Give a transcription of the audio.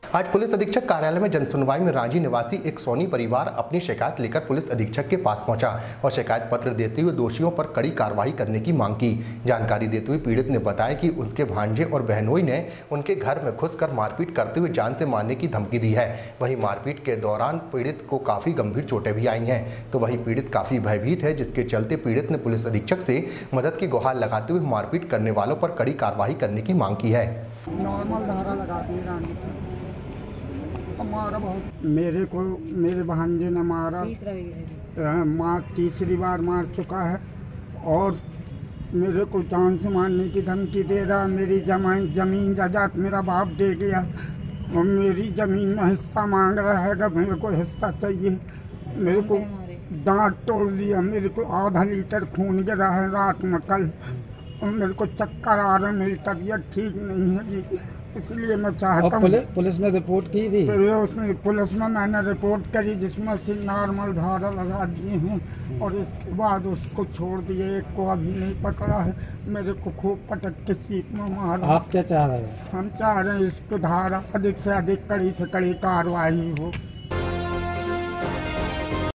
आज पुलिस अधीक्षक कार्यालय में जनसुनवाई में रांची निवासी एक सोनी परिवार अपनी शिकायत लेकर पुलिस अधीक्षक के पास पहुंचा और शिकायत पत्र देते हुए दोषियों पर कड़ी कार्रवाई करने की मांग की। जानकारी देते हुए पीड़ित ने बताया कि उनके भांजे और बहनोई ने उनके घर में घुसकर मारपीट करते हुए जान से मारने की धमकी दी है। वहीं मारपीट के दौरान पीड़ित को काफ़ी गंभीर चोटें भी आई हैं, तो वहीं पीड़ित काफ़ी भयभीत है, जिसके चलते पीड़ित ने पुलिस अधीक्षक से मदद की गुहार लगाते हुए मारपीट करने वालों पर कड़ी कार्रवाई करने की मांग की है। नॉर्मल धारा लगा दी हमारा बहुत मेरे भांजे ने मारा, तीसरी बार मार चुका है और मेरे को जान से मारने की धमकी दे रहा। मेरी जमीन जायदाद मेरा बाप दे गया और मेरी ज़मीन में हिस्सा मांग रहा है कि मेरे को हिस्सा चाहिए। मेरे को दांत तोड़ दिया, मेरे को आधा लीटर खून गिरा है रात में कल और मेरे को चक्कर आ रहा है, मेरी तबीयत ठीक नहीं है जी, इसलिए मैं चाहता हूँ। पुलिस ने रिपोर्ट की थी? पुलिस में मैंने रिपोर्ट करी, जिसमें से नॉर्मल धारा लगा दिए हैं और इसके बाद उसको छोड़ दिए। एक को अभी नहीं पकड़ा है, मेरे को खूब पटक के चीप में मारा। आप क्या चाह रहे हैं? हम चाह रहे हैं इसको धारा अधिक से अधिक कड़ी से कड़ी कार्रवाई हो।